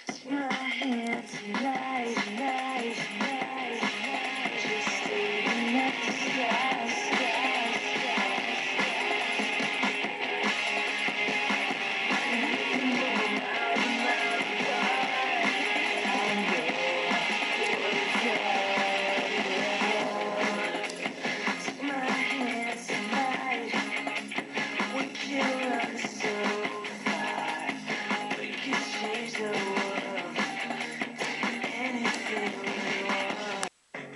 My hands tonight, tonight, tonight, tonight. Just staring at the sky, sky, sky, sky. My hands tonight. We can run so far. We can change the world. Anything we want.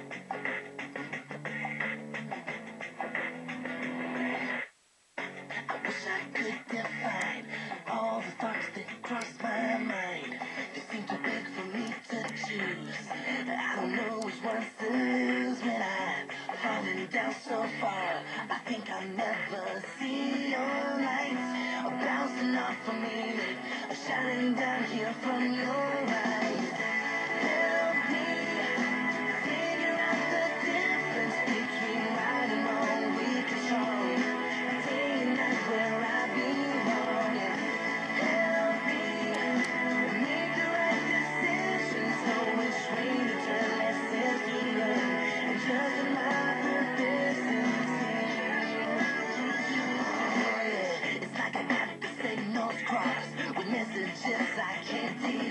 I wish I could define all the thoughts that cross my mind. They seem too big for me to choose. I don't know which ones to lose when I'm falling down so far. I think I'll never see your lights bouncing off of me, shining down here from your eyes. Help me figure out the difference between right and wrong, weak and strong, day and night where I belong. Help me make the right decisions, know which way to turn, lessons to learn, and just my purpose and it's like I got the signals crossed with messages I can't decode.